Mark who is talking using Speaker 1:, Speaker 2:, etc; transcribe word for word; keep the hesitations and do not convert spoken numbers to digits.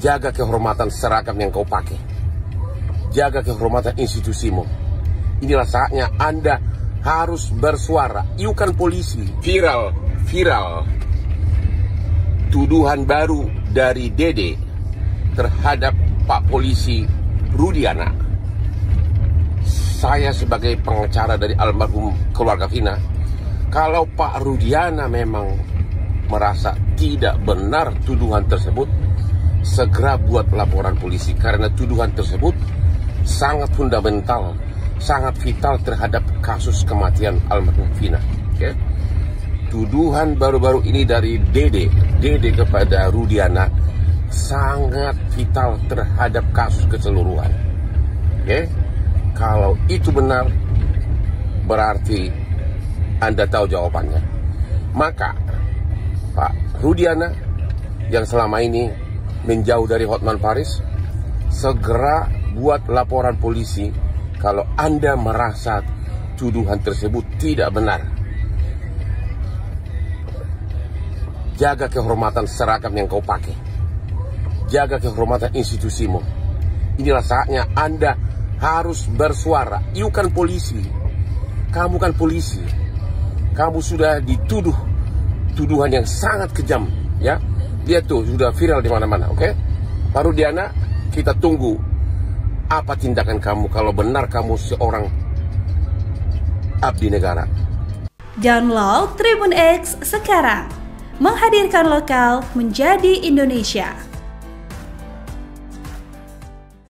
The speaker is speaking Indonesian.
Speaker 1: Jaga kehormatan seragam yang kau pakai. Jaga kehormatan institusimu. Inilah saatnya Anda harus bersuara. You kan polisi. Viral, viral. Tuduhan baru dari Dede terhadap Pak Polisi Rudiana. Saya sebagai pengacara dari almarhum keluarga Vina, kalau Pak Rudiana memang merasa tidak benar tuduhan tersebut, segera buat laporan polisi, karena tuduhan tersebut sangat fundamental, sangat vital terhadap kasus kematian almarhum Vina. Okay? Tuduhan baru-baru ini dari Dede, Dede kepada Rudiana sangat vital terhadap kasus keseluruhan. Okay? Kalau itu benar, berarti Anda tahu jawabannya. Maka Pak Rudiana yang selama ini menjauh dari Hotman Paris, segera buat laporan polisi kalau Anda merasa tuduhan tersebut tidak benar. Jaga kehormatan seragam yang kau pakai. Jaga kehormatan institusimu. Inilah saatnya Anda harus bersuara. You kan polisi. Kamu kan polisi. Kamu sudah dituduh tuduhan yang sangat kejam, ya. Lihat tuh, sudah viral di mana-mana, oke? Okay? Pak Rudiana, kita tunggu apa tindakan kamu kalau benar kamu seorang abdi negara.
Speaker 2: Download Tribun X sekarang, menghadirkan lokal menjadi Indonesia.